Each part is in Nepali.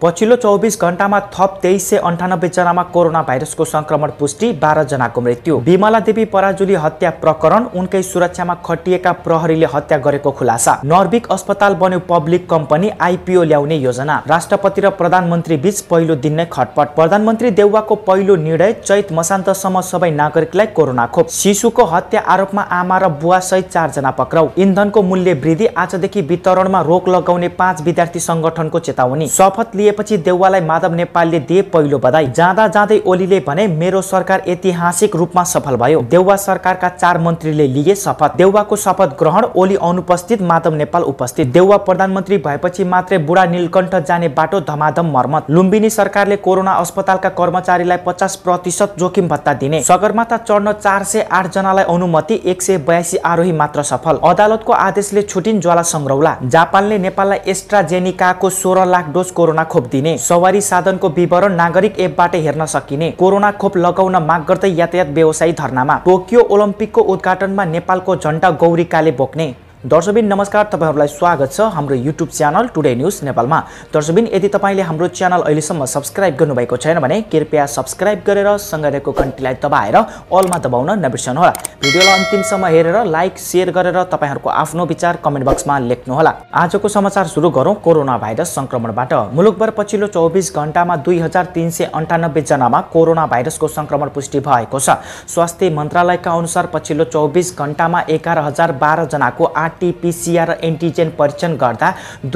पछिल्लो 24 घण्टामा थप 2398 जनामा कोरोना भाइरसको संक्रमण पुष्टि, 12 जनाको मृत्यु। विमला देवी पराजुली हत्या प्रकरण, उनकै सुरक्षामा खटिएका प्रहरीले हत्या गरेको खुलासा। नर्भिक अस्पताल बन्यो पब्लिक कम्पनी, आइपिओ ल्याउने योजना। राष्ट्रपति र प्रधानमन्त्री बीच पहिलो दिन नै खटपट। प्रधानमन्त्री देउवाको पहिलो निर्णय, चैत मसान्तसम्म सबै नागरिकलाई कोरोना खोप। शिशुको हत्या आरोपमा आमा र बुवा सहित 4 जना पक्राउ। इन्धनको मूल्य वृद्धि, आजदेखि वितरणमा रोक लगाउने 5 विद्यार्थी संगठनको चेतावनी। शपथ लिएपछि देउवालाई माधव नेपालले दिए पहिलो बधाई। जाँदा जाँदै ओलीले भने मेरो सरकार ऐतिहासिक रूपमा सफल भयो। देउवा सरकारका 4 मन्त्रीले लिए शपथ। देउवाको शपथ ग्रहण, ओली अनुपस्थित, माधव नेपाल उपस्थित। देउवा प्रधानमन्त्री भएपछि मात्रै बुढा नीलकण्ठ जाने बाटो धमाधम मर्मत। लुम्बिनी सरकारले कोरोना अस्पतालका कर्मचारीलाई 50% जोखिम भत्ता दिने। सगरमाथा चढ्न 408 जनालाई अनुमति, 182 आरोही मात्र सफल। अदालतको आदेशले छुटिन् ज्वाला संग्रौला। जापानले नेपाललाई एस्ट्राजेनिकाको 16 लाख डोज कोरोना खोप दिने। सवारी साधनको विवरण नागरिक एपबाट हेर्न सकिने। कोरोना खोप लगाउन माग गर्दै यातायात व्यवसायी धर्नामा। टोकियो ओलम्पिकको उद्घाटनमा नेपालको झण्डा गौरीकाले बोक्ने। दर्शकबिन नमस्कार, तपाईहरुलाई स्वागत छ हाम्रो युट्युब च्यानल टुडे न्यूज नेपालमा। दर्शकबिन, यदि तपाईले हाम्रो च्यानल अहिलेसम्म सब्स्क्राइब गर्नुभएको छैन भने कृपया सब्स्क्राइब गरेर सँगै रहेको घण्टीलाई दबाएर अलमा दबाउन नबिर्सनुहोला। भिडियोलाई अन्तिमसम्म हेरेर लाइक शेयर गरेर तपाईहरुको आफ्नो विचार कमेन्ट बक्समा लेख्नुहोला। आजको समाचार सुरु गरौँ कोरोना भाइरस संक्रमणबाट। मुलुकभर पछिल्लो 24 घण्टामा 2398 जनामा कोरोना भाइरसको संक्रमण पुष्टि भएको छ। स्वास्थ्य मन्त्रालयका अनुसार पछिल्लो 24 घण्टामा 11012 जनाको आरटीपीसीआर र एन्टिजेन परीक्षण गर्दा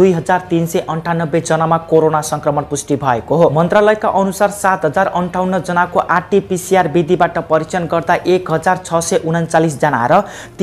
2398 जनामा कोरोना संक्रमण पुष्टि भएको हो। मन्त्रालयका अनुसार 7058 जनाको आरटीपीसीआर विधिबाट परीक्षण गर्दा 1639 जना र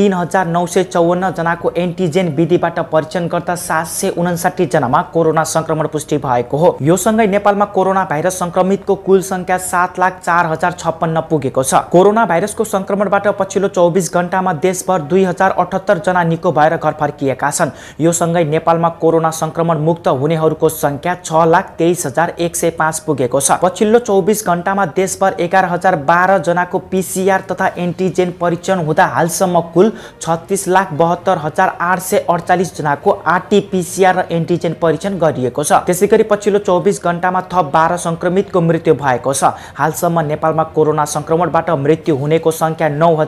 3954 जनाको एन्टिजेन विधिबाट परीक्षण गर्दा 759 जनामा कोरोना संक्रमण पुष्टि भएको हो। यो सँगै नेपालमा कोरोना भाइरस संक्रमितको कुल संख्या 7,04,056 पुगेको छ। कोरोना भाइरसको संक्रमणबाट पछिल्लो 24 घण्टामा देशभर 2078 जना निको भएर घर फर्किएका छन्। यो सँगै नेपालमा कोरोना संक्रमण मुक्त हुनेहरूको संख्या 6,23,105 पुगेको छ। पछिल्लो 24 घण्टामा देशभर 11,012 जनाको पीसीआर तथा एन्टिजेन परीक्षण हुँदा हालसम्म कुल 36,72,848 जनाको आरटीपीसीआर र एन्टिजेन परीक्षण गरिएको छ। त्यसैगरी पछिल्लो 24 घण्टामा थप 12 संक्रमितको मृत्यु भएको छ। हालसम्म नेपालमा कोरोना संक्रमणबाट मृत्यु हुनेको संख्या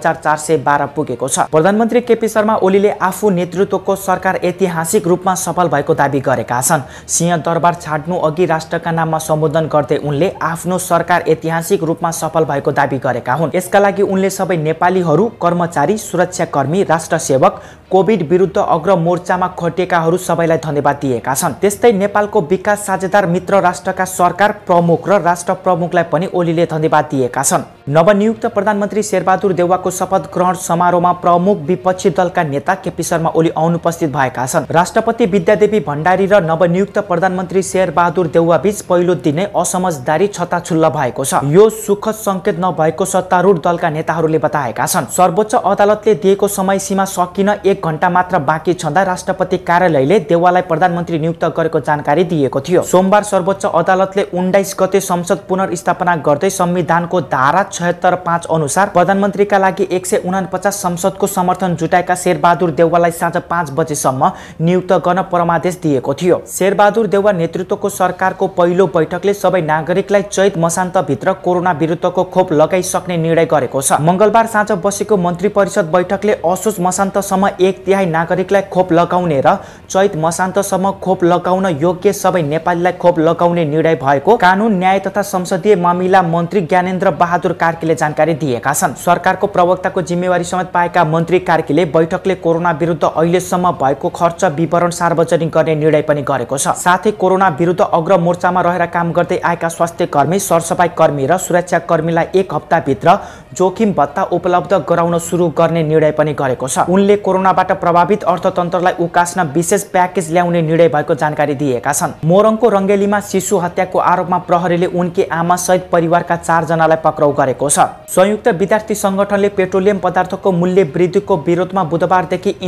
9,412 पुगेको छ। प्रधानमन्त्री केपी शर्मा ओलीले आफू नेतृत्वको सरकार ऐतिहासिक रूपमा सफल भएको दाबी गरेका छन्। सिंहदरबार छाड्नु अघि राष्ट्रका नाममा सम्बोधन गर्दै उनले आफ्नो सरकार ऐतिहासिक रूपमा सफल भएको दाबी गरेका हुन्। यसका लागि उनले सबै नेपालीहरू, कर्मचारी, सुरक्षाकर्मी, राष्ट्रसेवक, कोभिड विरुद्ध अग्र मोर्चामा खटिएकाहरू सबैलाई धन्यवाद दिएका छन्। त्यस्तै नेपालको विकास साझेदार मित्र राष्ट्रका सरकार प्रमुख र राष्ट्र प्रमुखलाई पनि ओलीले धन्यवाद दिएका छन्। नवनियुक्त प्रधानमन्त्री शेरबहादुर देउवाको शपथ ग्रहण समारोहमा प्रमुख विपक्षी दलका नेता केपी शर्मा ओली अनुपस्थित भएका छन्। राष्ट्रपति विद्यादेवी भण्डारी र नवनियुक्त प्रधानमन्त्री शेरबहादुर देउवा बीच पहिलो दिन नै असमझदारी छताछुल्ल भएको छ। यो सुखद संकेत नभएको सत्तारूढ दलका नेताहरूले बताएका छन्। सर्वोच्च अदालतले दिएको समय सीमा सकिन 1 घण्टा मात्र बाँकी छँदा राष्ट्रपति कार्यालयले देउवालाई प्रधानमन्त्री नियुक्त गरेको जानकारी दिएको थियो। सोमबार सर्वोच्च अदालतले 19 गते संसद पुनर्स्थापना गर्दै संविधानको धारा 76(5) अनुसार प्रधानमन्त्रीका लागि 149 संसदको समर्थन जुटाएका शेरबहादुर देउवालाई साँझ 5 बजेसम्म नियुक्त गर्न परमादेश दिएको थियो। शेरबहादुर देउवा नेतृत्वको सरकारको पहिलो बैठकले सबै नागरिकलाई चैत मसान्तभित्र कोरोना विरुद्धको खोप लगाइसक्ने निर्णय गरेको छ। मंगलबार साँझ बसेको मन्त्री परिषद बैठकले असोज मसान्तसम्म 1/3 नागरिकलाई खोप लगाउने र चैत मसान्तसम्म खोप लगाउन योग्य सबै नेपालीलाई खोप लगाउने निर्णय भएको कानून, न्याय तथा संसदीय मामिला मन्त्री ज्ञानेन्द्र बहादुर कार्कीले जानकारी दिएका छन्। सरकारको प्रवक्ताको जिम्मेवारी समेत पाएका मन्त्री कार्कीले बैठकले कोरोना विरुद्ध अहिलेसम्म भएको खर्च विवरण सार्वजनिक गर्ने निर्णय पनि गरेको छ। साथै कोरोना विरुद्ध अग्र मोर्चामा रहेर काम गर्दै आएका स्वास्थ्य कर्मी, सरसफाई कर्मी र सुरक्षा कर्मीलाई 1 हप्ताभित्र जोखिम भत्ता उपलब्ध गराउन सुरु गर्ने निर्णय पनि गरेको छ। उनले कोरोनाबाट प्रभावित अर्थतन्त्रलाई उकास्न विशेष प्याकेज ल्याउने निर्णय भएको जानकारी दिएका छन्। मोरङको रङ्गेलीमा शिशु हत्याको आरोपमा प्रहरीले उनकी आमा सहित परिवारका 4 जनालाई पक्राउ गरेको छ। संयुक्त विद्यार्थी संगठनले पेट्रोलियम पदार्थको मूल्य वृद्धिको विरोधमा बुधबारदेखि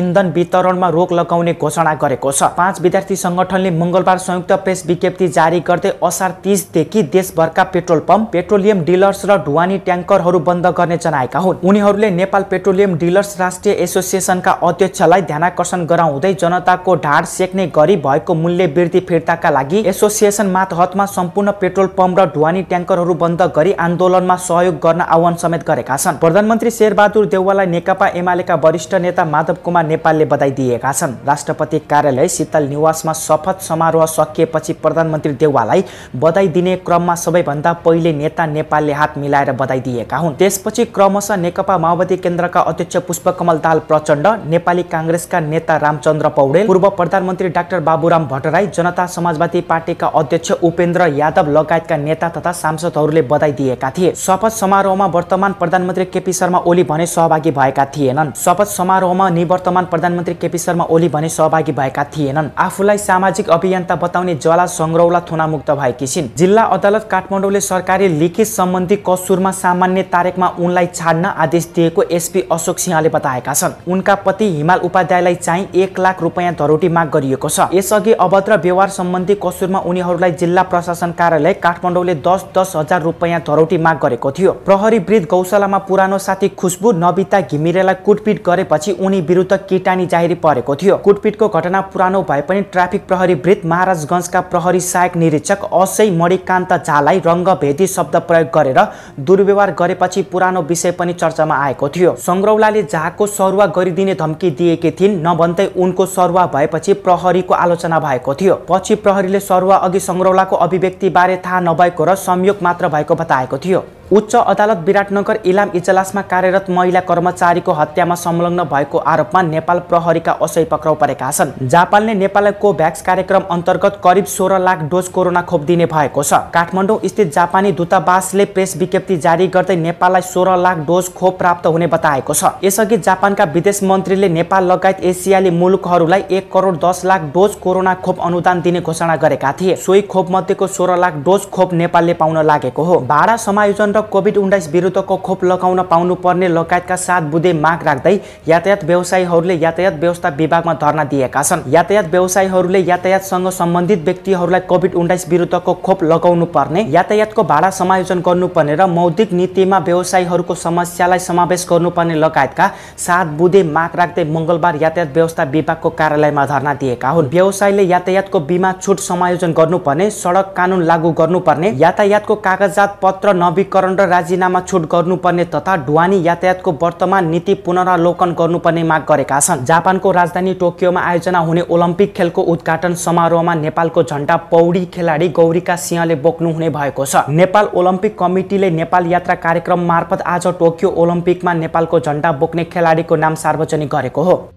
इन्धन वितरणमा रोक लगाउने घोषणा गरेको छ। 5 विद्यार्थी संगठनले मंगलबार संयुक्त प्रेस विज्ञप्ति जारी गर्दै असार 30 देखि देशभरका पेट्रोल पम्प, पेट्रोलियम डिलर्स र ढुवानी ट्याङ्करहरू बन्द गर्ने जनाएका हुन्। उनीहरूले नेपाल पेट्रोलियम डिलर्स राष्ट्रिय एसोसिएसनका अध्यक्षलाई ध्यानाकर्षण गराउँदै जनताको ढाड सेक्ने गरी भएको मूल्य वृद्धि फिर्ताका लागि एसोसिएसन मातहतमा सम्पूर्ण पेट्रोल पम्प र ढुवानी ट्याङ्करहरू बन्द गरी आन्दोलनमा सहयोग गर्न आह्वान समेत गरेका छन्। प्रधानमन्त्री शेरबहादुर देउवालाई नेकपा एमालेका वरिष्ठ नेता माधव कुमार नेपालले बधाई दिएका छन्। राष्ट्रपति कार्यालय शीतल निवासमा शपथ समारोह सकिएपछि प्रधानमन्त्री देउवालाई बधाई दिने क्रममा सबैभन्दा पहिले नेता नेपालले हात मिलाएर बधाई दिएका हुन्। त्यसपछि क्रमशः नेकपा माओवादी केन्द्रका अध्यक्ष पुष्पकमल दाहाल प्रचण्ड, नेपाली कांग्रेसका नेता रामचन्द्र पौडेल, पूर्व प्रधानमन्त्री डाक्टर बाबुराम भट्टराई, जनता समाजवादी पार्टीका अध्यक्ष उपेन्द्र यादव लगायतका नेता तथा सांसदहरूले बधाई दिएका थिए। शपथ समारोहमा वर्तमान प्रधानमन्त्री केपी शर्मा ओली भने सहभागी भएका थिएनन्। शपथ समारोहमा निवर्तमान प्रधानमन्त्री केपी शर्मा ओली भने सहभागी भएका थिएनन्। आफूलाई सामाजिक अभियन्ता बताउने ज्वाला संग्रौला थुनामुक्त भएकी छिन्। जिल्ला अदालत काठमाडौँले सरकारी लिखित सम्बन्धी कसुरमा सामान्य तारिकमा उनलाई छाड्न आदेश दिएको एसपी अशोक सिंहले बताएका छन्। उनका पति हिमाल उपाध्यायलाई चाहिँ 1 लाख रुपैयाँ धरोटी माग गरिएको छ। यसअघि अभद्र व्यवहार सम्बन्धी कसुरमा उनीहरूलाई जिल्ला प्रशासन कार्यालय काठमाडौँले 10-10 हजार रुपैयाँ धरोटी माग गरेको थियो। प्रहरी वृद्ध गौशालामा पुरानो साथी खुशबु नबिता घिमिरेलाई कुटपिट गरेपछि उनी विरुद्ध किटानी जाहेरी परेको थियो। कुटपिटको घटना पुरानो भए पनि ट्राफिक प्रहरी वृद्ध महाराजगञ्जका प्रहरी सहायक निरीक्षक असै मणिकान्त झालाई रङ्गभेदी शब्द प्रयोग गरेर दुर्व्यवहार गरेपछि पुरानो विषय पनि चर्चामा आएको थियो। संग्रौलाले झाको सरुवा गरिदिने धम्की दिएकी थिइन्, नभन्दै उनको सरुवा भएपछि प्रहरीको आलोचना भएको थियो। पछि प्रहरीले सरुवा अघि संग्रौलाको अभिव्यक्ति बारे थाहा नभएको र संयोग मात्र भएको बताएको थियो। उच्च अदालत विराटनगर इलाम इजलासमा कार्यरत महिला कर्मचारीको हत्यामा संलग्न भएको आरोपमा नेपाल प्रहरीका असै पक्राउ परेका छन्। जापानले नेपाललाई कोभ्याक्स कार्यक्रम अन्तर्गत करिब 16 लाख डोज कोरोना खोप दिने भएको छ। काठमाडौँ स्थित जापानी दूतावासले प्रेस विज्ञप्ति जारी गर्दै नेपाललाई 16 लाख डोज खोप प्राप्त हुने बताएको छ। यसअघि जापानका विदेश मन्त्रीले नेपाल लगायत एसियाली मुलुकहरूलाई 1 करोड 10 लाख डोज कोरोना खोप अनुदान दिने घोषणा गरेका थिए। सोही खोप मध्येको 16 लाख डोज खोप नेपालले पाउन लागेको हो। भाडा समायोजन कोभिड-19 विरुद्धको खोप लगाउन पाउनुपर्ने लगायतका 7 बुँदे माग राख्दै यातायात व्यवसायीहरूले यातायात व्यवस्था विभागमा धरना दिएका छन्। यातायात व्यवसायीहरूले यातायातसँग सम्बन्धित व्यक्तिहरूलाई कोभिड-19 विरुद्धको खोप लगाउनु पर्ने, यातायातको भाडा समायोजन गर्नुपर्ने र मौद्रिक नीतिमा व्यवसायीहरूको समस्यालाई समावेश गर्नुपर्ने लगायतका 7 बुँदे माग राख्दै मंगलबार यातायात व्यवस्था विभागको कार्यालयमा धरना दिएका हुन्। व्यवसायीले यातायातको बीमा छुट समायोजन गर्नुपर्ने, सडक कानुन लागू गर्नुपर्ने, यातायातको कागजात पत्र नवीकरण र राजीनामा छुट गर्नुपर्ने तथा ढुवानी यातायातको वर्तमान नीति पुनरावलोकन गर्नुपर्ने माग गरेका छन्। जापानको राजधानी टोकियोमा आयोजना हुने ओलम्पिक खेलको उद्घाटन समारोहमा नेपालको झण्डा पौडी खेलाडी गौरीका सिंहले बोक्नु हुने भएको छ। नेपाल ओलम्पिक कमिटीले नेपाल यात्रा कार्यक्रम मार्फत आज टोकियो ओलम्पिकमा नेपालको झण्डा बोक्ने खेलाडीको नाम सार्वजनिक गरेको हो।